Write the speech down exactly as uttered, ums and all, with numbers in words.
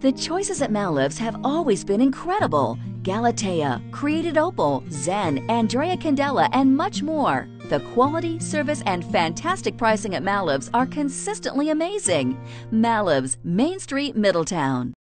The choices at Malloves have always been incredible. Galatea, Created Opal, Zen, Andrea Candela, and much more. The quality, service, and fantastic pricing at Malloves are consistently amazing. Malloves, Main Street, Middletown.